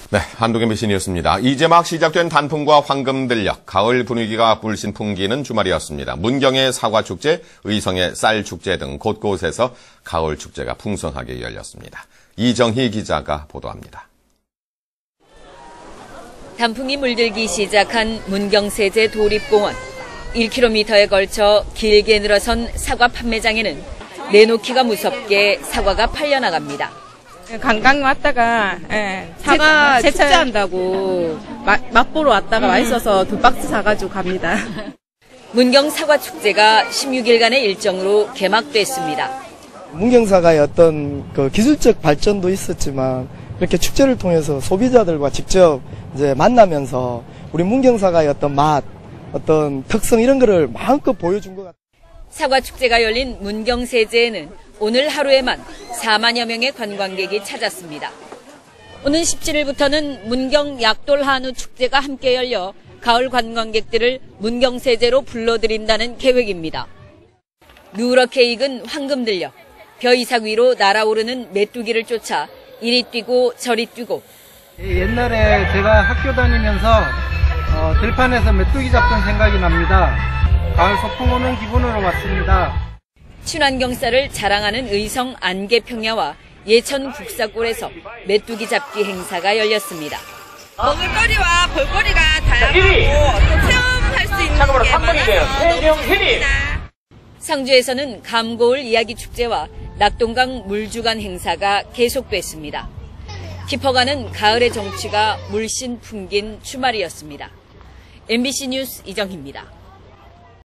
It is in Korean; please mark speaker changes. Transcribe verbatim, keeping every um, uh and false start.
Speaker 1: 네, 한국 엠비씨 뉴스입니다. 이제 막 시작된 단풍과 황금 들녘, 가을 분위기가 물씬 풍기는 주말이었습니다. 문경의 사과축제, 의성의 쌀축제 등 곳곳에서 가을 축제가 풍성하게 열렸습니다. 이정희 기자가 보도합니다.
Speaker 2: 단풍이 물들기 시작한 문경세제 도립공원. 일 킬로미터에 걸쳐 길게 늘어선 사과 판매장에는 내놓기가 무섭게 사과가 팔려나갑니다.
Speaker 3: 관광 왔다가 예, 사과
Speaker 4: 세,
Speaker 3: 축제한다고 마, 맛보러 왔다가 음. 맛있어서 두 박스 사가지고 갑니다.
Speaker 2: 문경 사과 축제가 십육 일간의 일정으로 개막됐습니다.
Speaker 5: 문경사과의 어떤 그 기술적 발전도 있었지만 이렇게 축제를 통해서 소비자들과 직접 이제 만나면서 우리 문경사과의 어떤 맛, 어떤 특성 이런 거를 마음껏 보여준 것 같아요.
Speaker 2: 사과 축제가 열린 문경세제에는 오늘 하루에만 사만여 명의 관광객이 찾았습니다. 오는 십칠 일부터는 문경 약돌 한우 축제가 함께 열려 가을 관광객들을 문경세제로 불러들인다는 계획입니다. 누렇게 익은 황금 들녘, 벼이삭 위로 날아오르는 메뚜기를 쫓아 이리 뛰고 저리 뛰고.
Speaker 6: 옛날에 제가 학교 다니면서 어, 들판에서 메뚜기 잡던 생각이 납니다. 가을 소풍 오는 기분으로 왔습니다.
Speaker 2: 친환경쌀을 자랑하는 의성 안개평야와 예천 국사골에서 메뚜기 잡기 행사가 열렸습니다.
Speaker 4: 먹을거리와 볼거리가 다양하고 또 체험할 수 있는 게 많아서 너무 좋습니다.
Speaker 2: 상주에서는 감고을 이야기 축제와 낙동강 물주간 행사가 계속됐습니다. 깊어가는 가을의 정취가 물씬 풍긴 주말이었습니다. 엠비씨 뉴스 이정희입니다.